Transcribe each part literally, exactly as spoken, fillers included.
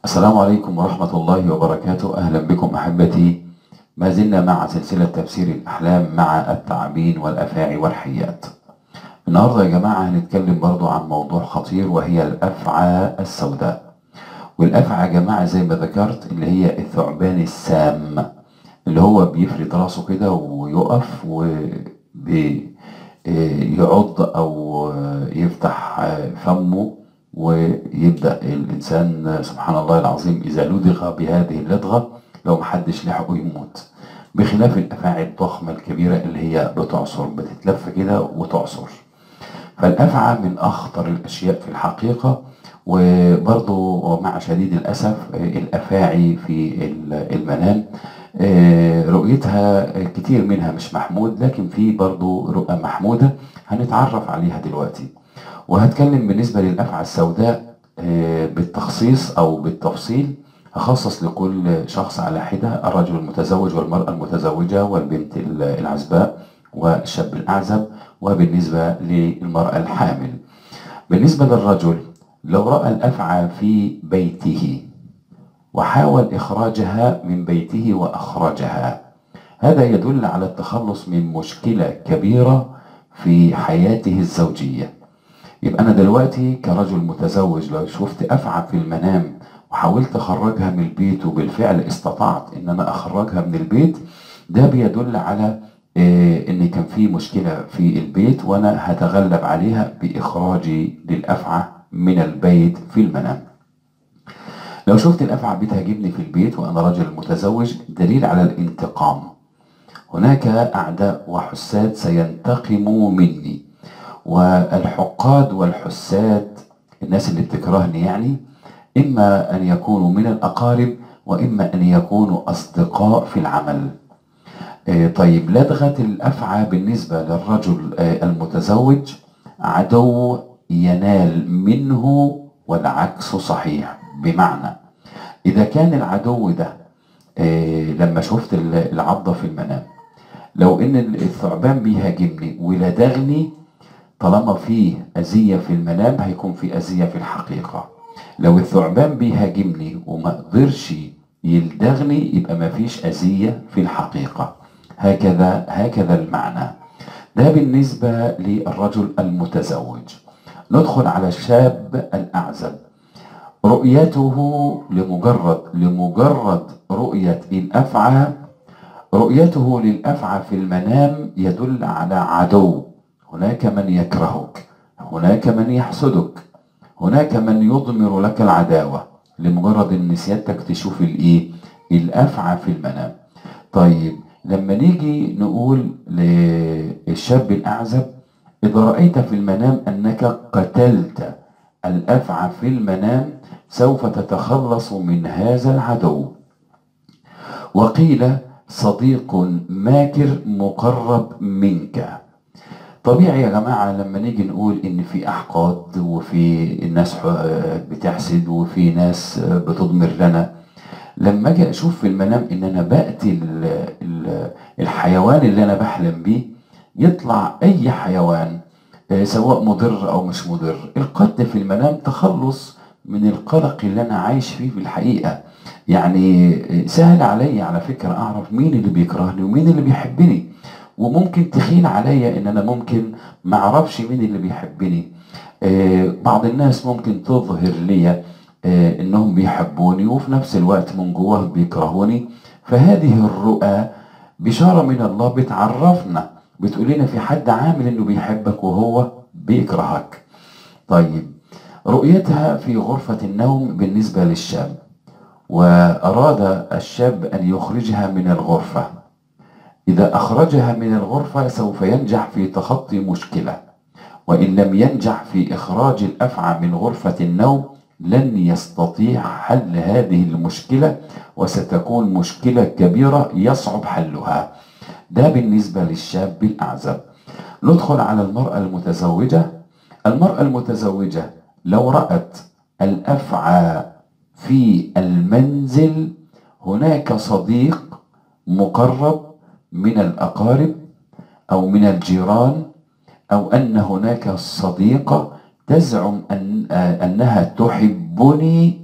السلام عليكم ورحمة الله وبركاته. أهلا بكم أحبتي. ما زلنا مع سلسلة تفسير الأحلام مع التعابين والأفاعي والحيات. النهاردة يا جماعة هنتكلم برضو عن موضوع خطير، وهي الأفعى السوداء. والأفعى يا جماعة زي ما ذكرت اللي هي الثعبان السام، اللي هو بيفرد راسه كده ويقف وبيعض أو يفتح فمه، ويبدأ الإنسان سبحان الله العظيم إذا لدغ بهذه اللدغة لو محدش لحقه يموت، بخلاف الأفاعي الضخمة الكبيرة اللي هي بتعصر، بتتلف كده وتعصر. فالأفعى من أخطر الأشياء في الحقيقة. وبرضو مع شديد الأسف الأفاعي في المنام رؤيتها كتير منها مش محمود، لكن في برضو رؤى محمودة هنتعرف عليها دلوقتي. وهتكلم بالنسبة للأفعى السوداء بالتخصيص أو بالتفصيل، هخصص لكل شخص على حدة: الرجل المتزوج والمرأة المتزوجة والبنت العزباء والشاب الأعزب، وبالنسبة للمرأة الحامل. بالنسبة للرجل لو رأى الأفعى في بيته وحاول إخراجها من بيته وأخرجها، هذا يدل على التخلص من مشكلة كبيرة في حياته الزوجية. يبقى أنا دلوقتي كرجل متزوج لو شفت أفعى في المنام وحاولت أخرجها من البيت وبالفعل استطعت إن أنا أخرجها من البيت، ده بيدل على إيه؟ إن كان في مشكلة في البيت وأنا هتغلب عليها بإخراجي للأفعى من البيت في المنام. لو شفت الأفعى بتهاجمني في البيت وأنا رجل متزوج، دليل على الانتقام. هناك أعداء وحساد سينتقموا مني، والحقاد والحساد الناس اللي بتكرهني يعني إما أن يكونوا من الأقارب وإما أن يكونوا أصدقاء في العمل. طيب لدغة الأفعى بالنسبة للرجل المتزوج عدو ينال منه والعكس صحيح. بمعنى إذا كان العدو ده لما شفت العضة في المنام، لو إن الثعبان بيهاجمني ولدغني، طالما فيه أذية في المنام هيكون في أذية في الحقيقة. لو الثعبان بيهاجمني وما قدرش يلدغني يبقى ما فيش أذية في الحقيقة. هكذا هكذا المعنى ده بالنسبة للرجل المتزوج. ندخل على الشاب الأعزب. رؤيته لمجرد لمجرد رؤية الأفعى، رؤيته للأفعى في المنام يدل على عدو. هناك من يكرهك، هناك من يحسدك، هناك من يضمر لك العداوة لمجرد ان سيادتك تشوف الايه الأفعى في المنام. طيب لما نيجي نقول للشاب الأعزب: إذا رأيت في المنام أنك قتلت الأفعى في المنام سوف تتخلص من هذا العدو. وقيل: صديق ماكر مقرب منك. طبيعي يا جماعة لما نيجي نقول إن في أحقاد وفي الناس بتحسد وفي ناس بتضمر لنا، لما أجي أشوف في المنام إن أنا بقتل الحيوان اللي أنا بحلم بيه، يطلع أي حيوان سواء مضر أو مش مضر، القتل في المنام تخلص من القلق اللي أنا عايش فيه في الحقيقة. يعني سهل علي على فكرة أعرف مين اللي بيكرهني ومين اللي بيحبني، وممكن تخيل عليا ان انا ممكن ما اعرفش مين اللي بيحبني. آه بعض الناس ممكن تظهر لي آه انهم بيحبوني وفي نفس الوقت من جواهم بيكرهوني. فهذه الرؤى بشارة من الله بتعرفنا، بتقول لنا في حد عامل انه بيحبك وهو بيكرهك. طيب رؤيتها في غرفة النوم بالنسبة للشاب، واراد الشاب ان يخرجها من الغرفة. إذا أخرجها من الغرفة سوف ينجح في تخطي مشكلة، وإن لم ينجح في إخراج الأفعى من غرفة النوم لن يستطيع حل هذه المشكلة، وستكون مشكلة كبيرة يصعب حلها. ده بالنسبة للشاب الأعزب. ندخل على المرأة المتزوجة. المرأة المتزوجة لو رأت الأفعى في المنزل، هناك صديق مقرب من الأقارب أو من الجيران، أو أن هناك صديقة تزعم أن أنها تحبني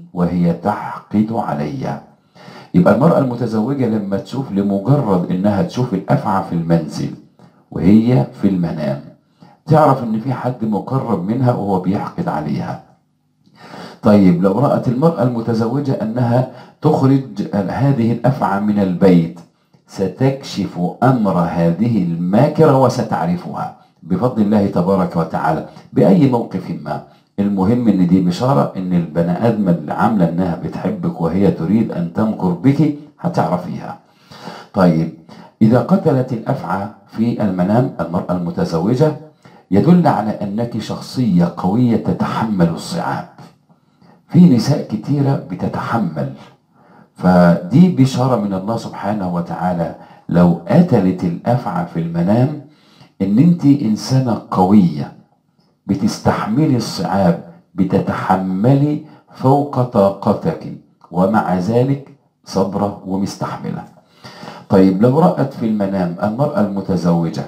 وهي تحقد علي. يبقى المرأة المتزوجة لما تشوف، لمجرد انها تشوف الافعى في المنزل وهي في المنام، تعرف ان في حد مقرب منها وهو بيحقد عليها. طيب لو رأت المرأة المتزوجة انها تخرج هذه الافعى من البيت، ستكشف امر هذه الماكرة وستعرفها بفضل الله تبارك وتعالى بأي موقف ما. المهم ان دي بشارة ان البني ادم اللي عاملة انها بتحبك وهي تريد ان تمكر بك هتعرفيها. طيب اذا قتلت الافعى في المنام المرأة المتزوجة، يدل على انك شخصية قوية تتحمل الصعاب. في نساء كتيرة بتتحمل، فدي بشارة من الله سبحانه وتعالى. لو قتلت الافعى في المنام ان انت انسانة قوية بتستحملي الصعاب، بتتحملي فوق طاقتك، ومع ذلك صبرة ومستحملة. طيب لو رأت في المنام المرأة المتزوجة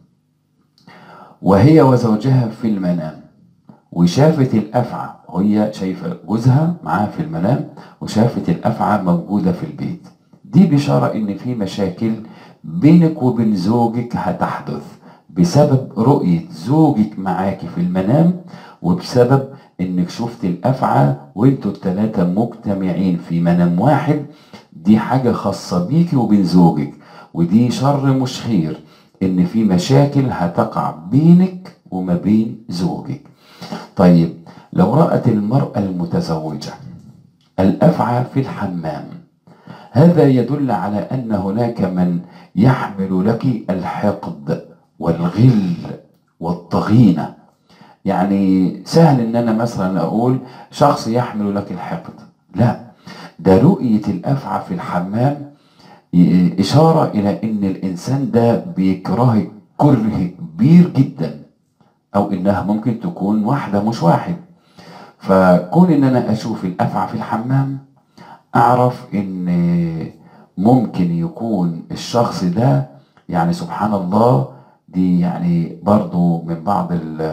وهي وزوجها في المنام، وشافت الأفعى، وهي شايفة جوزها معاها في المنام وشافت الأفعى موجودة في البيت، دي بشارة إن في مشاكل بينك وبين زوجك هتحدث بسبب رؤية زوجك معاك في المنام، وبسبب إنك شفت الأفعى وإنتوا التلاتة مجتمعين في منام واحد. دي حاجة خاصة بيك وبين زوجك، ودي شر مش خير، إن في مشاكل هتقع بينك وما بين زوجك. طيب لو رأت المرأة المتزوجة الأفعى في الحمام، هذا يدل على أن هناك من يحمل لك الحقد والغل والضغينة. يعني سهل ان انا مثلا اقول شخص يحمل لك الحقد، لا، ده رؤية الأفعى في الحمام إشارة إلى إن الإنسان ده بيكرهك كره كبير جدا، أو إنها ممكن تكون واحدة مش واحد. فكون إن أنا أشوف الأفعى في الحمام أعرف إن ممكن يكون الشخص ده، يعني سبحان الله، دي يعني برضو من بعض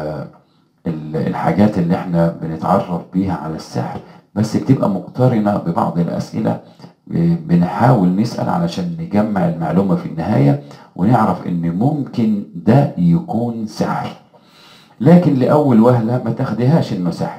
الحاجات اللي احنا بنتعرف بيها على السحر، بس بتبقى مقترنة ببعض الأسئلة بنحاول نسأل علشان نجمع المعلومة في النهاية ونعرف ان ممكن ده يكون سحر. لكن لأول وهلة ما تاخدهاش انه سحر،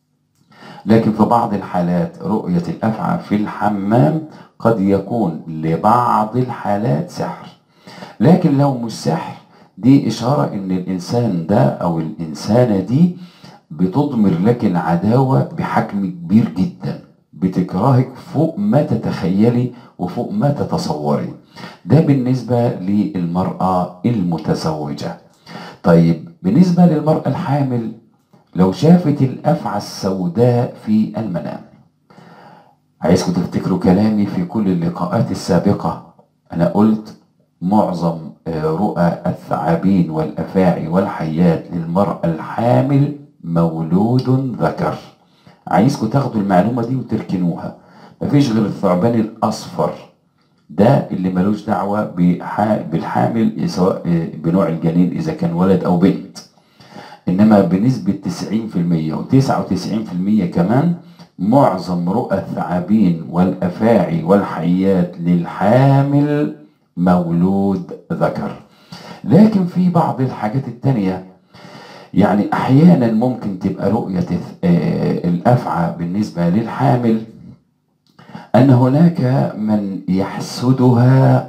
لكن في بعض الحالات رؤية الأفعى في الحمام قد يكون لبعض الحالات سحر. لكن لو مش سحر، دي إشارة إن الإنسان ده أو الإنسانة دي بتضمر لك العداوة بحجم كبير جدا، بتكرهك فوق ما تتخيلي وفوق ما تتصوري. ده بالنسبة للمرأة المتزوجة. طيب بالنسبة للمرأة الحامل، لو شافت الأفعى السوداء في المنام، عايزكم تفتكروا كلامي في كل اللقاءات السابقة. أنا قلت معظم رؤى الثعابين والأفاعي والحيات للمرأة الحامل مولود ذكر. عايزكم تاخدوا المعلومة دي وتركنوها. مفيش غير الثعبان الأصفر ده اللي ملوش دعوة بالحامل سواء بنوع الجنين إذا كان ولد أو بنت، إنما بنسبة تسعين في المية وتسعة وتسعين في المية كمان معظم رؤى الثعابين والأفاعي والحيات للحامل مولود ذكر. لكن في بعض الحاجات التانية، يعني أحيانا ممكن تبقى رؤية الأفعى بالنسبة للحامل أن هناك من يحسدها،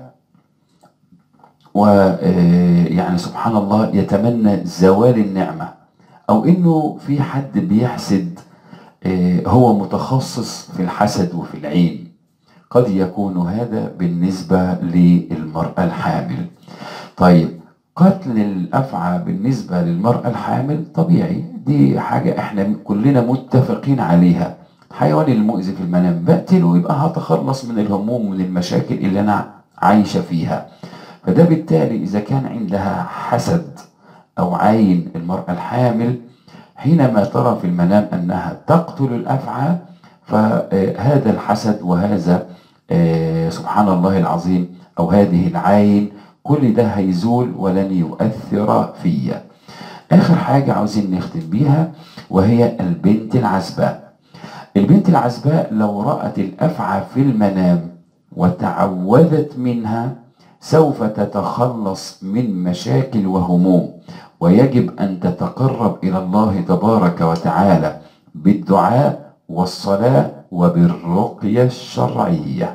ويعني سبحان الله يتمنى زوال النعمة، أو إنه في حد بيحسد هو متخصص في الحسد وفي العين. قد يكون هذا بالنسبة للمرأة الحامل. طيب قتل الأفعى بالنسبة للمرأة الحامل طبيعي، دي حاجة احنا كلنا متفقين عليها. الحيوان المؤذي في المنام بقتله ويبقى هتخلص من الهموم ومن المشاكل اللي أنا عايشة فيها. فده بالتالي إذا كان عندها حسد أو عين المرأة الحامل حينما ترى في المنام أنها تقتل الأفعى، فهذا الحسد وهذا سبحان الله العظيم أو هذه العين كل ده هيزول ولن يؤثر فيا. آخر حاجة عاوزين نختم بيها وهي البنت العزباء. البنت العزباء لو رأت الأفعى في المنام وتعوذت منها سوف تتخلص من مشاكل وهموم، ويجب أن تتقرب إلى الله تبارك وتعالى بالدعاء والصلاة وبالرقية الشرعية.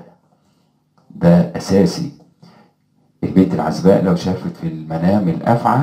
ده أساسي. البنت العزباء لو شافت في المنام الأفعى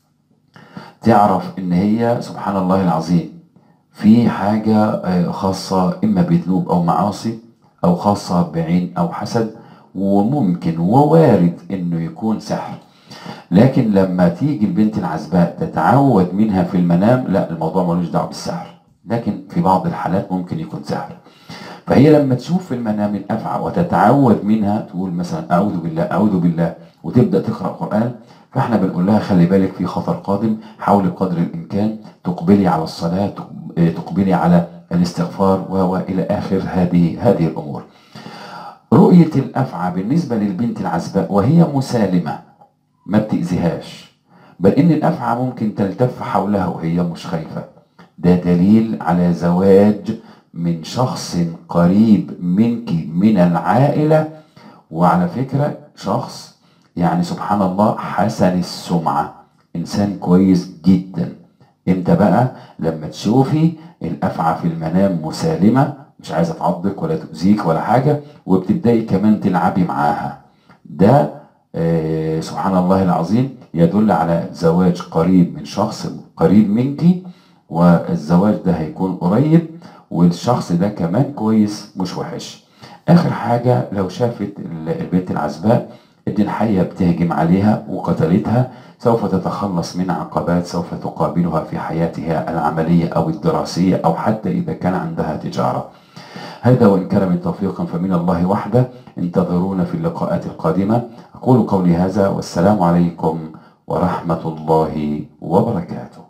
تعرف إن هي سبحان الله العظيم في حاجة خاصة إما بذنوب أو معاصي، أو خاصة بعين أو حسد، وممكن ووارد إنه يكون سحر. لكن لما تيجي البنت العزباء تتعود منها في المنام، لا، الموضوع ملوش دعوة بالسحر، لكن في بعض الحالات ممكن يكون سحر. فهي لما تشوف في المنام الأفعى وتتعود منها تقول مثلا أعوذ بالله أعوذ بالله وتبدأ تقرأ قرآن، فاحنا بنقول لها خلي بالك في خطر قادم، حاولي بقدر الإمكان تقبلي على الصلاة، تقبلي على الاستغفار وإلى آخر هذه هذه الأمور. رؤية الأفعى بالنسبة للبنت العزباء وهي مسالمة ما بتأذيهاش، بل إن الأفعى ممكن تلتف حولها وهي مش خايفة، ده دليل على زواج من شخص قريب منك من العائلة. وعلى فكرة شخص يعني سبحان الله حسن السمعة، إنسان كويس جدا. امتى بقى؟ لما تشوفي الأفعى في المنام مسالمة، مش عايزة تعضك ولا تؤذيك ولا حاجة، وبتبدأي كمان تلعبي معاها، ده آه سبحان الله العظيم يدل على زواج قريب من شخص قريب منك، والزواج ده هيكون قريب، والشخص ده كمان كويس مش وحش. آخر حاجة لو شافت البنت العزباء إن الحية بتهجم عليها وقتلتها، سوف تتخلص من عقبات سوف تقابلها في حياتها العملية أو الدراسية، أو حتى إذا كان عندها تجارة. هذا وإن كان من توفيق فمن الله وحده. انتظرونا في اللقاءات القادمة. أقول قولي هذا والسلام عليكم ورحمة الله وبركاته.